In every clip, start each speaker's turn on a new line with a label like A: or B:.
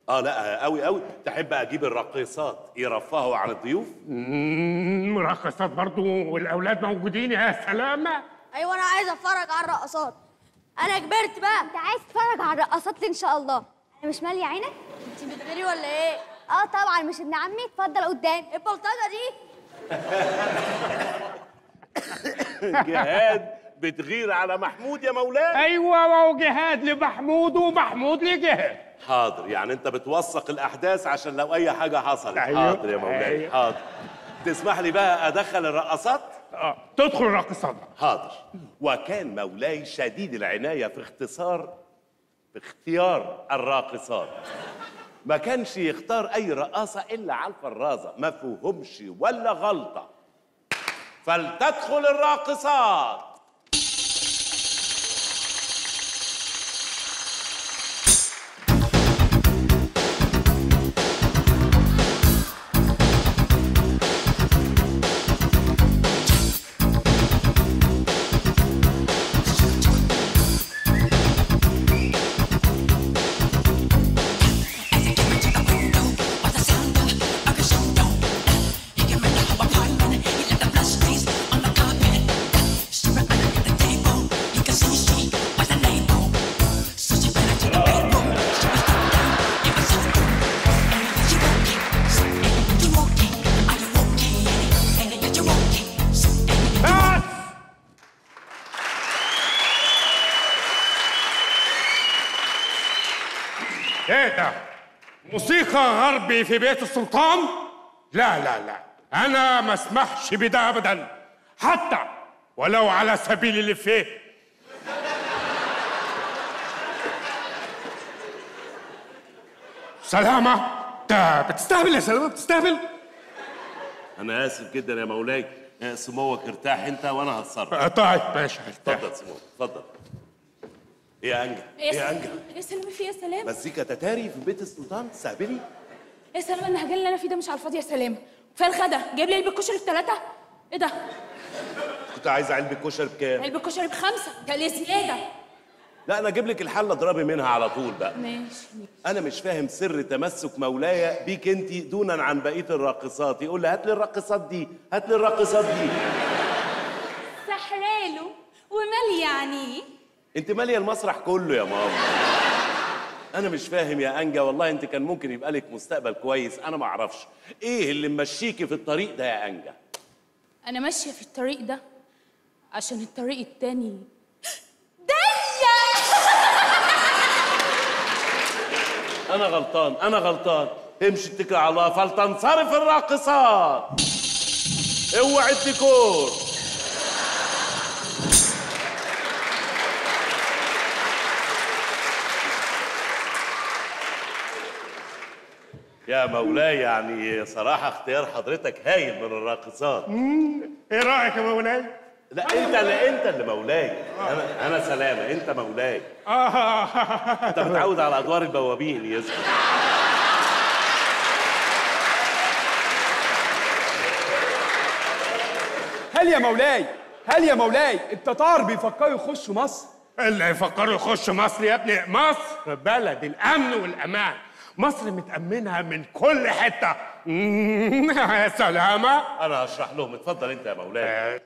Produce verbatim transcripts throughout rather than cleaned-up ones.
A: اه لا قوي قوي. تحب اجيب الراقصات يرفهوا عن الضيوف؟
B: امم راقصات برضو والاولاد موجودين؟ يا سلامه.
C: ايوه انا عايز اتفرج على الرقصات. انا كبرت بقى.
D: انت عايز تتفرج على الرقصات ان شاء الله؟ انا مش ماليه عينك؟
C: انت بتغيري ولا ايه؟
D: اه طبعا، مش ابن عمي. اتفضل قدام.
C: ايه البلطجه دي؟
A: جهاد بتغير على محمود يا مولاي؟
B: ايوه، وهو جهاد لمحمود ومحمود لجهاد.
A: حاضر، يعني انت بتوثق الاحداث عشان لو اي حاجه حصلت.
B: أيوه.
A: حاضر يا مولاي.
B: أيوه.
A: حاضر. تسمح لي بقى ادخل الرقصات؟
B: اه تدخل الراقصات.
A: حاضر. وكان مولاي شديد العنايه في اختصار في اختيار الراقصات. ما كانش يختار اي رقاصه الا على الفرازه، ما فيهمش ولا غلطه. فلتدخل الراقصات.
B: ايه ده؟ موسيقى غربي في بيت السلطان؟ لا لا لا، انا ما اسمحش بده ابدا، حتى ولو على سبيل الافيه. سلامة، ده بتستهبل يا سلامة، بتستهبل؟
A: انا اسف جدا يا مولاي. سموك ارتاح انت وانا هتصرف.
B: آه طيب ماشي، ارتاح.
A: اتفضل سموك، اتفضل. ايه يا انجا؟
E: ايه
A: يا انجا؟
E: يا سلام، في يا سلام؟
A: مزيكا تتاري في بيت السلطان؟ استهبلي.
E: يا سلام، انا هجل اللي انا فيه ده مش على الفاضي يا سلام. فين الغدا؟ جايب لي علبه كشري بثلاثه؟ ايه ده؟
A: كنت عايز علبه كشري بكام؟
E: علبه كشري بخمسه، قال لي زياده.
A: لا انا اجيب لك الحله اضربي منها على طول بقى.
E: ماشي.
A: انا مش فاهم سر تمسك مولاي بيك انت دونا عن بقيه الراقصات. يقول لي هات لي الراقصات دي، هات لي الراقصات دي.
E: سحراله ومال يعني.
A: انت ماليه المسرح كله يا ماما. انا مش فاهم يا انجا، والله انت كان ممكن يبقى لك مستقبل كويس. انا ما اعرفش ايه اللي ممشيكي في الطريق ده يا انجا.
E: انا ماشيه في الطريق ده عشان الطريق التاني ضيق.
A: انا غلطان، انا غلطان. امشي اتكل على الله فلتنصرف الراقصات. اوعي الديكور. يا مولاي يعني صراحة اختيار حضرتك هايل من الراقصات.
B: ايه رايك يا مولاي؟
A: لا انت اللي انت اللي مولاي. انا انا سلامة، انت مولاي.
B: اه
A: انت متعود على ادوار البوابين يزن.
F: هل يا مولاي هل يا مولاي التتار بيفكروا يخشوا مصر؟
B: اللي يفكروا يخشوا مصر يا ابني؟ مصر بلد الامن والامان، مصر متأمنها من كل حتة. يا سلامة.
A: أنا هشرح لهم، اتفضل أنت يا مولاي.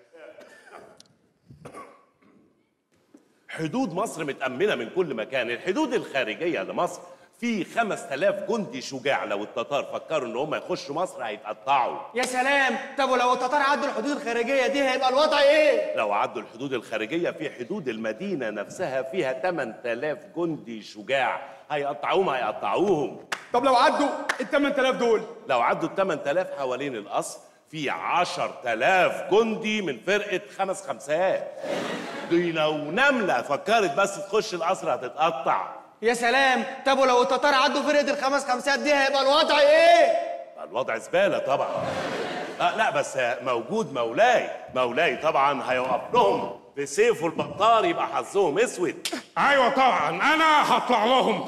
A: حدود مصر متأمنة من كل مكان. الحدود الخارجية لمصر في خمس تلاف جندي شجاع. لو التتار فكروا إن هم يخشوا مصر هيتقطعوا.
F: يا سلام، طب ولو التتار عدوا الحدود الخارجية دي هيبقى الوضع إيه؟
A: لو عدوا الحدود الخارجية في حدود المدينة نفسها فيها ثمانية آلاف جندي شجاع. هيقطعوهم هيقطعوهم.
F: طب لو عدوا ال ثمانية آلاف دول؟
A: لو عدوا ال ثمانية آلاف حوالين القصر في عشرة آلاف جندي من فرقة خمس خمسات. دي لو نملة فكرت بس تخش القصر هتتقطع.
F: يا سلام، طب ولو التتار عدوا فرقة الخمس خمسات دي هيبقى الوضع ايه؟
A: الوضع زبالة طبعا. آه لا بس موجود مولاي. مولاي طبعا هيوقف لهم بسيفه البطار يبقى حظهم اسود.
B: ايوه طبعا انا هطلع لهم.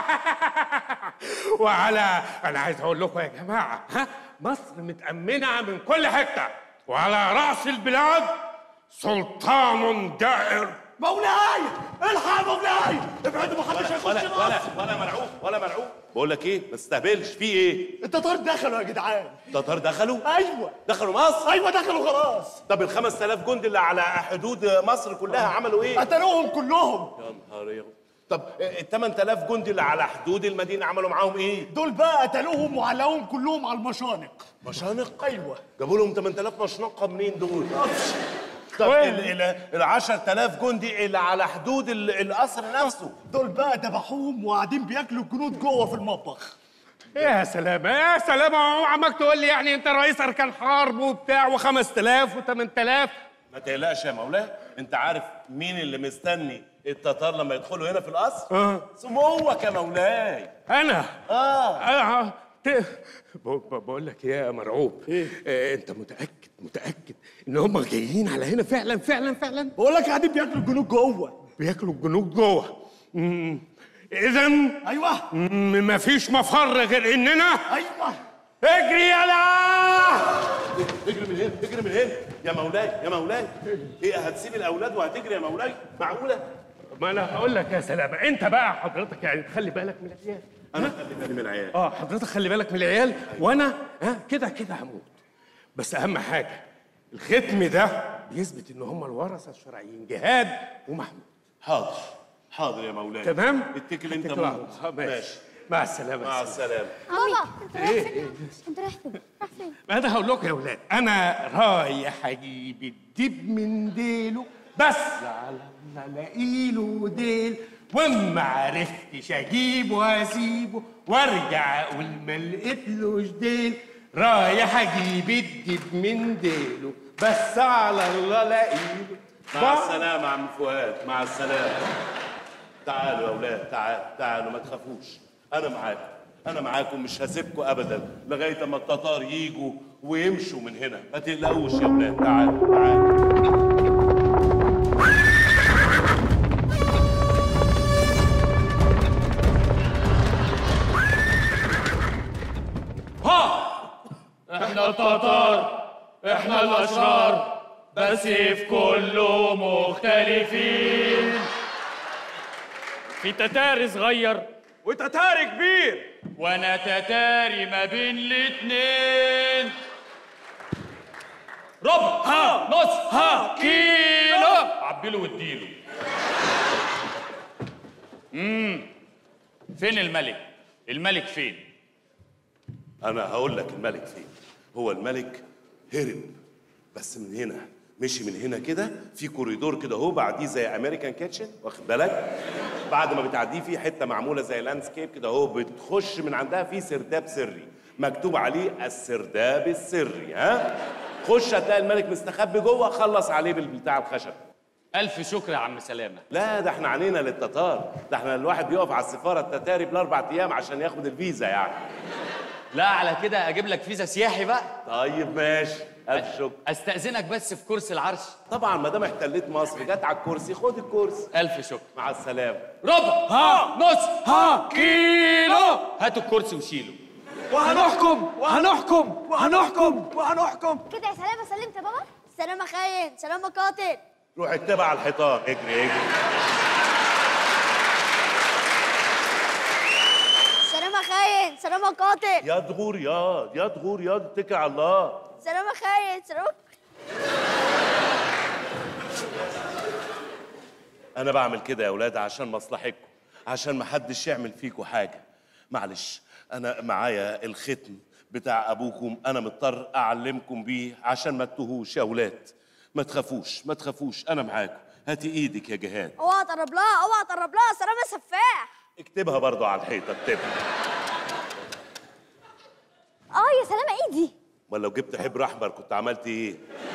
B: وعلى انا عايز اقول لكم يا جماعه، ها مصر متامنه من كل حته، وعلى راس البلاد سلطان جائر
G: مولاي الحق يا مولاي، ابعدوا محدش هيخش
A: ولا
G: مصر.
A: ولا ولا مرعوب ولا مرعوب. بقول لك ايه، ما تستهبلش. في ايه؟
G: التتار دخلوا يا جدعان.
A: التتار دخلوا؟
G: ايوه
A: دخلوا مصر؟
G: ايوه دخلوا خلاص.
A: طب ال خمس آلاف جندي اللي على حدود مصر كلها عملوا ايه؟
G: قتلوهم كلهم.
A: يا نهار يا. طب ال ثمانية آلاف جندي اللي على حدود المدينه عملوا معاهم ايه؟
G: دول بقى قتلوهم وعلقوهم كلهم على المشانق.
A: مشانق؟
G: ايوه.
A: جابوا لهم ثمانية آلاف مشنقه منين دول؟ طب ال ال عشرة آلاف جندي اللي على حدود القصر نفسه
G: دول بقى ذبحوهم وقاعدين بياكلوا الجنود جوه في المطبخ.
B: يا سلام يا سلام، عمك تقول لي يعني انت رئيس اركان حرب وبتاع وخمس آلاف وثمان آلاف.
A: ما تقلقش يا مولاي، انت عارف مين اللي مستني التتار لما يدخلوا هنا في القصر؟
B: اه
A: سموك يا مولاي.
B: انا
A: اه
B: اه ت... بقول لك يا مرعوب، إيه؟ آه انت متاكد متاكد ان هم جايين على هنا فعلا فعلا فعلا؟
G: بقول لك قاعدين بياكلوا الجنود جوه.
B: بياكلوا الجنود جوه. اذا
G: ايوه
B: مفيش مفر غير اننا
G: ايوه.
B: اجري يلا.
A: اجري من هنا اجري من هنا يا مولاي يا مولاي. ايه هتسيب الاولاد وهتجري يا مولاي؟ معقوله؟
B: ما انا هقول لك يا سلامه، انت بقى حضرتك يعني تخلي بالك من العيال.
A: انا خلي بالي من العيال.
B: اه حضرتك خلي بالك من العيال. وانا ها كده كده هموت، بس اهم حاجه الختم ده بيثبت ان هم الورثه الشرعيين جهاد ومحمود.
A: حاضر حاضر يا مولاي.
B: تمام؟
A: اتكل انت
B: اتكل على
A: موت.
B: الله. ماشي مع السلامه.
A: مع السلامه.
D: بابا انت رايح
B: ايه
D: فين؟
B: ايه
D: انت رايح فين؟ رايح فين؟
B: ما انا هقول لكم يا ولاد، انا رايح اجيب الدب من ديله بس على ما الاقي له ديل، وما عرفتش اجيبه واسيبه وارجع اقول ما لقيتلوش ديل. رايح اجيب الدب من ديله بس على الله الاقيله.
A: مع السلامه يا عم فؤاد، مع السلامه. تعالوا يا اولاد، تعالوا تعالوا ما تخافوش، انا معاكم انا معاكم مش هسيبكم ابدا لغايه اما التتار يجوا ويمشوا من هنا. ما تقلقوش يا اولاد، تعالوا تعالوا.
H: احنا التتار احنا الاشرار، بس في كله مختلفين. في تتاري صغير
F: وتتاري كبير،
H: وانا تتاري ما بين الاتنين. ربع ها نص ها كيلو، عبيله واديله. امم فين الملك؟ الملك فين؟
A: انا هقول لك الملك فين. هو الملك هرب، بس من هنا مشي من هنا كده في كوريدور كده اهو، بعديه زي امريكان كيتشن، واخد بالك؟ بعد ما بتعديه في حته معموله زي لاندسكيب كده اهو، بتخش من عندها في سرداب سري مكتوب عليه السرداب السري. ها خش هتلاقي الملك مستخبي جوه، خلص عليه بالبتاع الخشب.
H: الف شكر يا عم سلامه.
A: لا ده احنا عنينا للتتار، ده احنا الواحد بيقف على السفاره التتاري بالاربع ايام عشان ياخد الفيزا يعني.
H: لا على كده اجيب لك فيزا سياحي بقى.
A: طيب ماشي، الف شكر.
H: استاذنك بس في كرسي العرش.
A: طبعا ما دام احتليت مصر جت على الكرسي، خد الكرسي.
H: الف شكر.
A: مع السلامه.
H: ربع ها نص ها كيلو، هاتوا الكرسي وشيلوا.
F: وهنحكم وهنحكم وهنحكم وهنحكم.
D: كده يا سلامه سلمت يا بابا؟
C: سلامة خاين، سلامة قاتل.
A: روح اكتبها على الحيطان، اجري اجري.
C: سلامة خاين، سلامة قاتل.
A: يا دغور ياض يا دغور ياض، اتكل على الله.
C: سلامة خاين، سلامة.
A: انا بعمل كده يا اولاد عشان مصلحتكم، عشان ما حدش يعمل فيكم حاجه. معلش انا معايا الختم بتاع ابوكم، انا مضطر اعلمكم بيه عشان ما تتوهوش يا اولاد. ما تخافوش ما تخافوش، انا معاكم. هاتي ايدك يا جهاد.
C: اوعى تقرب لها، اوعى تقرب لها، سلامة سفاح.
A: اكتبها برضو على الحيطه، اكتبها.
D: اه يا سلامه ايدي.
A: امال لو جبت حبر احمر كنت عملت ايه؟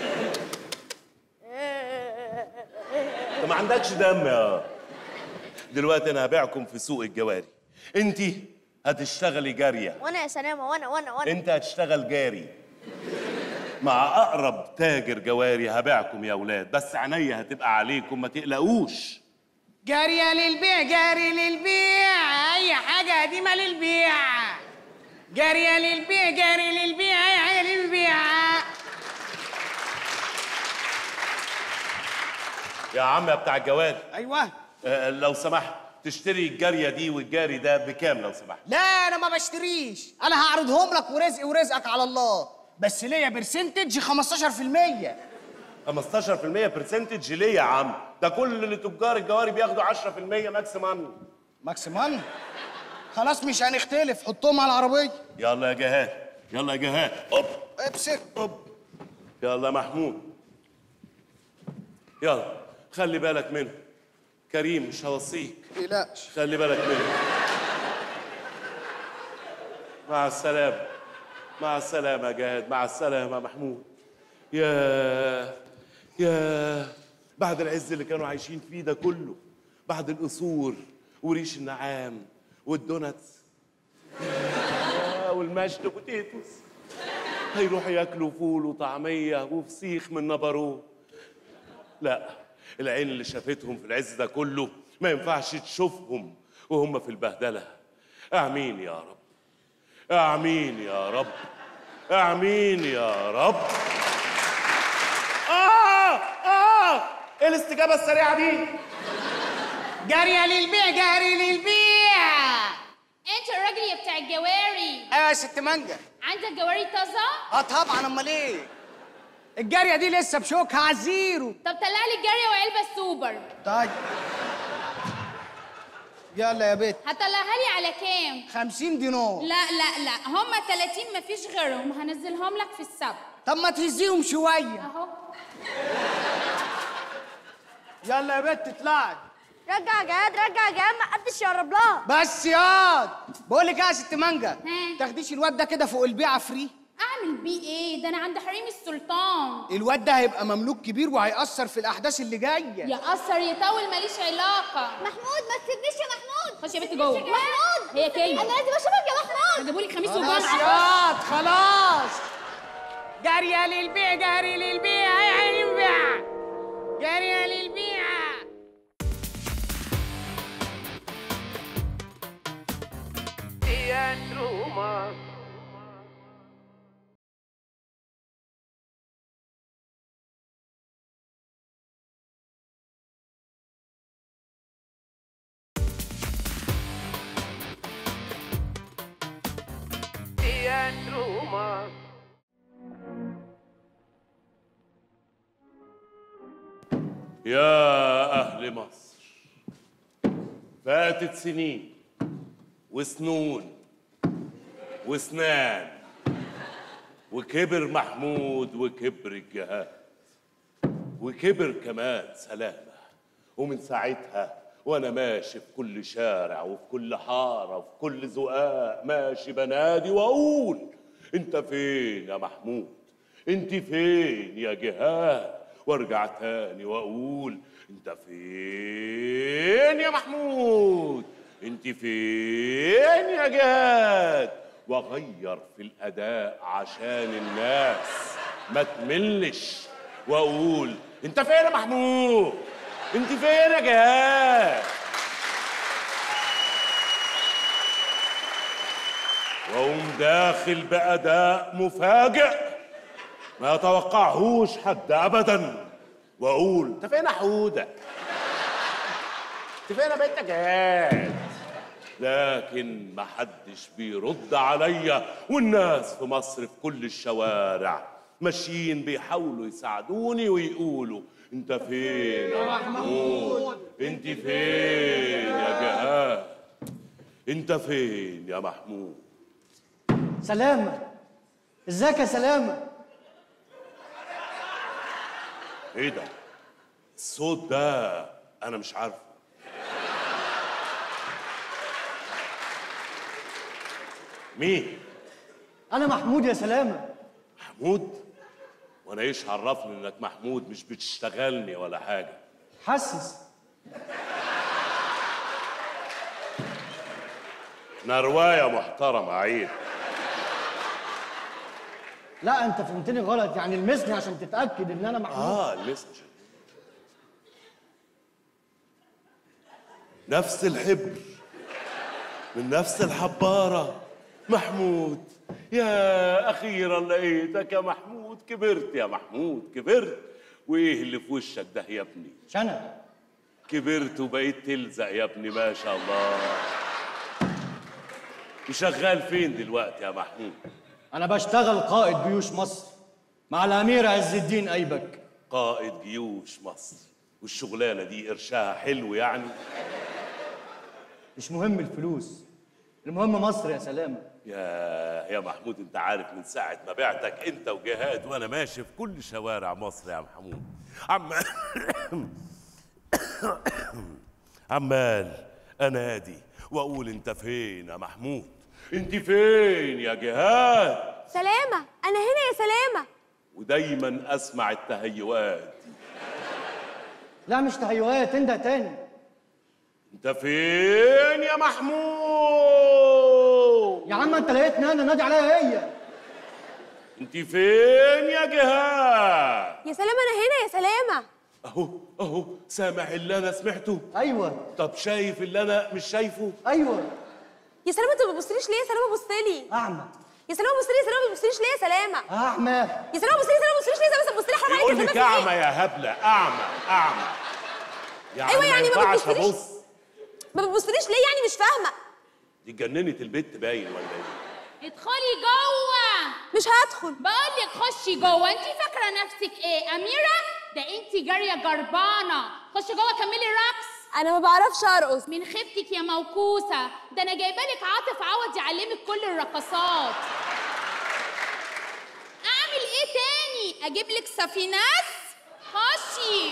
A: انت ما عندكش دم يا. دلوقتي انا هبيعكم في سوق الجواري. انت هتشتغلي جاريه.
C: وانا يا سلامة، وانا وانا وانا.
A: انت هتشتغل جاري مع اقرب تاجر جواري. هبيعكم يا اولاد، بس عينيا هتبقى عليكم، ما تقلقوش.
I: جارية للبيع، جاري للبيع، أي حاجة قديمة للبيع. جارية للبيع، جاري للبيع، أي حاجة للبيع.
A: يا عم يا بتاع الجواد.
I: ايوه.
A: آه لو سمحت تشتري الجاريه دي والجاري ده بكام لو سمحت؟
I: لا انا ما بشتريش، انا هعرضهم لك ورزقي ورزقك على الله، بس ليا برسنتج خمستاشر في المية.
A: خمستاشر في المية برسنتج ليه يا عم؟ ده كل اللي تجار الجواري بياخدوا عشرة في المية ماكسيمم.
I: ماكسيمم؟ خلاص مش هنختلف، حطهم على العربيه.
A: يلا يا جهاد، يلا يا جهاد. اوب
I: امسك.
A: اوب. يلا يا محمود، يلا خلي بالك منه. كريم مش هوصيك.
I: متقلقش.
A: خلي بالك منه. مع السلامة. مع السلامة يا جهاد، مع السلامة يا محمود. يا يا بعد العز اللي كانوا عايشين فيه ده كله، بعد القصور وريش النعام والدوناتس والمشط بوتيتوس، هيروحوا ياكلوا فول وطعمية وفسيخ من نبروه. لا، العين اللي شافتهم في العز ده كله ما ينفعش تشوفهم وهم في البهدلة. آمين يا رب، آمين يا رب، آمين يا رب. آه آه إيه الاستجابة السريعة دي؟
I: جارية للبيع، جاري للبيع.
E: انت الراجل يا بتاع الجواري.
I: ايوه يا ست مانجا.
E: عندك جواري طازه؟
I: اه طبعا، امال ايه؟ الجاريه دي لسه بشوكها على الزيرو.
E: طب طلع لي الجاريه وعلبه السوبر.
I: طيب يلا يا بت.
E: هطلعها لي على كام؟
I: خمسين دينار.
E: لا لا لا، هما تلاتين مفيش غيرهم، هنزلهم لك في السبت.
I: طب ما تهزيهم شويه.
E: اهو.
I: يلا يا بت اطلعي.
C: رجع يا جهاد، رجع يا جهاد، ما حدش يقرب لها.
I: بس ياض بقول لك ايه يا ست مانجا،
E: ها؟
I: تاخديش الواد ده كده فوق البيعه فري؟
E: اعمل بيه ايه؟ ده انا عند حريم السلطان.
I: الواد ده هيبقى مملوك كبير وهيأثر في الاحداث اللي جايه.
E: يأثر يطول ماليش علاقه.
C: محمود ما تسيبنيش يا محمود.
E: خش يا بنت جوه.
C: محمود
E: هي كلمه.
C: انا لازم اشوفك يا محمود.
E: هجيبولك خميس
I: خلاص
E: وجمعه.
I: ياض خلاص. جاريه للبيع، جاري للبيع، يا عيني البيع. جاريه للبيع.
A: يا أهل مصر، فاتت سنين وسنون وسنان وكبر محمود وكبر الجهاد وكبر كمان سلامة، ومن ساعتها وأنا ماشي في كل شارع وفي كل حارة وفي كل زقاق ماشي بنادي وأقول أنت فين يا محمود؟ أنت فين يا جهاد؟ وارجع تاني واقول انت فين يا محمود؟ انت فين يا جهاد؟ واغير في الاداء عشان الناس ما تملش واقول انت فين يا محمود؟ انت فين يا جهاد؟ واقوم داخل باداء مفاجئ ما يتوقعهوش حد ابدا واقول انت فين يا حوده؟ انت فين يا بنت جهاد؟ لكن ما حدش بيرد عليا، والناس في مصر في كل الشوارع ماشيين بيحاولوا يساعدوني ويقولوا انت فين يا محمود؟ انت فين يا جهاد؟ انت فين يا محمود؟
J: سلامة، ازيك يا سلامة؟
A: ايه ده؟ الصوت ده انا مش عارفه. مين؟
J: أنا محمود يا سلامة.
A: محمود؟ وانا ايش عرفني انك محمود؟ مش بتشتغلني ولا حاجه.
J: حسس.
A: انا روايه محترمه عيب.
J: لا أنت فهمتني غلط، يعني المسني عشان تتأكد إن أنا محمود.
A: اه المسني. نفس الحبر من نفس الحباره. محمود، يا اخيرا لقيتك يا محمود. كبرت يا محمود، كبرت وايه اللي في وشك ده يا ابني؟
J: شنب.
A: كبرت وبقيت تلزق يا ابني، ما شاء الله. وشغال فين دلوقتي يا محمود؟
J: انا بشتغل قائد جيوش مصر مع الامير عز الدين ايبك.
A: قائد جيوش مصر، والشغلانه دي قرشها حلو يعني؟
J: مش مهم الفلوس، المهم مصر يا سلامه.
A: يا يا محمود، انت عارف من ساعه ما بعتك انت وجهاد وانا ماشي في كل شوارع مصر يا محمود، عمال عمال انادي واقول انت فين يا محمود؟ انت فين يا جهاد؟
C: سلامة، أنا هنا يا سلامة.
A: ودايما اسمع التهيؤات دي.
J: لا مش تهيؤات، انده تاني.
A: انت فين يا محمود؟
J: يا عم انت لقيتني انا، نادي عليها هي.
A: انت فين يا جهاد؟
C: يا سلامة أنا هنا يا سلامة.
A: اهو اهو سامع اللي انا سمعته؟
J: ايوه.
A: طب شايف اللي انا مش شايفه؟
J: ايوه.
C: يا سلامة أنت ما بتبصليش ليه يا سلامة؟ بص لي.
J: اعمى.
C: يا سلامة بص لي يا سلامة، ما بتبصليش ليه يا سلامة؟
J: اعمى.
C: يا سلامة بص لي يا سلامة، ما بتبصليش ليه يا سلامة؟ بص لي حرام عليك
A: يقول
C: يا
A: لك
C: سلامة.
A: اعمى يا هبله، اعمى اعمى يعني
C: أيوة يعني ما
A: ينفعش
C: بتبصليش.
A: ابص.
C: ما بتبصليش ليه يعني؟ مش فاهمة.
A: دي اتجننت البت باين ولا ايه؟
E: ادخلي جوه.
C: مش هدخل.
E: بقول لك خشي جوه. انت فاكره نفسك ايه، اميره؟ ده انت جاريه جربانه. خشي جوه كملي الرقص.
C: أنا ما بعرفش أرقص.
E: من خيبتك يا موكوسه، ده انا جايبه لك عاطف عوض يعلمك كل الرقصات. اعمل ايه تاني؟ اجيب لك سفيناس؟ خشي.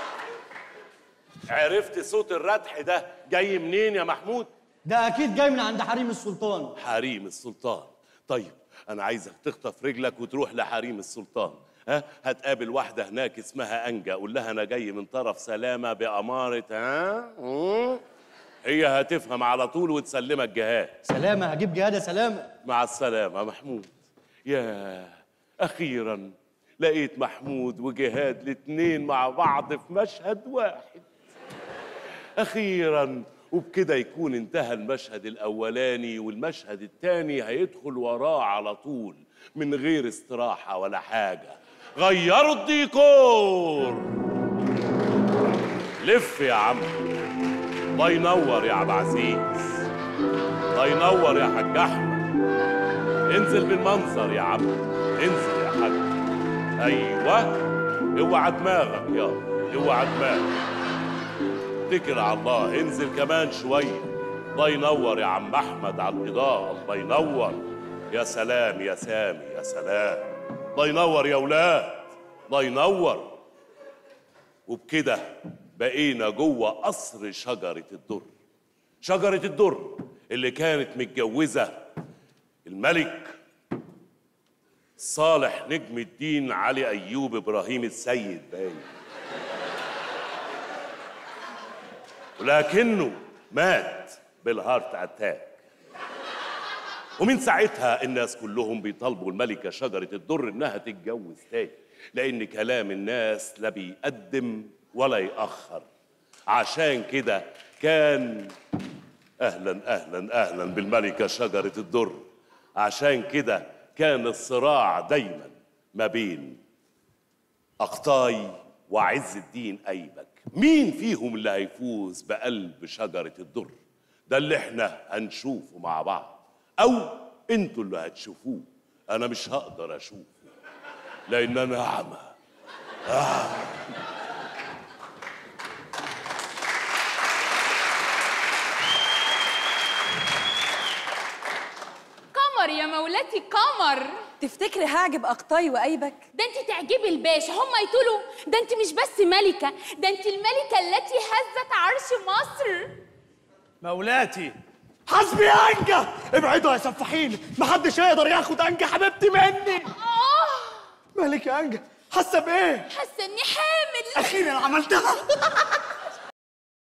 A: عرفت صوت الردح ده جاي منين يا محمود؟
J: ده اكيد جاي من عند حريم السلطان.
A: حريم السلطان. طيب انا عايزك تخطف رجلك وتروح لحريم السلطان. ها، هتقابل واحده هناك اسمها انجا، قول لها انا جاي من طرف سلامه باماره. ها مم. هي هتفهم على طول وتسلمك جهاد.
J: سلامه، هجيب جهاد يا سلامه.
A: مع السلامه يا محمود. يا اخيرا لقيت محمود وجهاد الاتنين مع بعض في مشهد واحد. اخيرا. وبكده يكون انتهى المشهد الاولاني، والمشهد الثاني هيدخل وراه على طول من غير استراحه ولا حاجه. غيروا الديكور. لف يا عم. الله ينور يا عبد العزيز. الله ينور يا حاج احمد. انزل بالمنظر يا عم، انزل يا حاج. ايوه، اوعى دماغك يابا، اوعى دماغك. اتكل على الله، انزل كمان شويه. الله ينور يا عم احمد على الاضاءه. الله ينور. يا سلام يا سامي، يا سلام. الله ينور يا ولاد، الله ينور. وبكده بقينا جوه قصر شجره الدر. شجره الدر اللي كانت متجوزه الملك صالح نجم الدين علي ايوب ابراهيم السيد باين، ولكنه مات بالهارت اتاك. ومن ساعتها الناس كلهم بيطالبوا الملكة شجرة الدر انها تتجوز تاني، لان كلام الناس لا بيقدم ولا يأخر. عشان كده كان اهلا اهلا اهلا بالملكة شجرة الدر. عشان كده كان الصراع دايما ما بين أقطاي وعز الدين أيبك. مين فيهم اللي هيفوز بقلب شجرة الدر؟ ده اللي احنا هنشوفه مع بعض، أو انتوا اللي هتشوفوه. أنا مش هقدر أشوفه لأن أنا أعمى. آه.
E: قمر يا مولاتي قمر.
K: تفتكري هعجب أقطاي وأيبك؟
E: ده انت تعجبي الباشا، هم يقولوا ده انت مش بس ملكة، ده انت الملكة التي هزت عرش مصر.
G: مولاتي حسبي يا انجا، ابعدوا يا سفاحين، محدش يقدر ياخد انجا حبيبتي مني.
E: اه
G: مالك يا انجا؟ حاسه بايه؟
E: حاسه اني حامل.
G: اخيرا عملتها.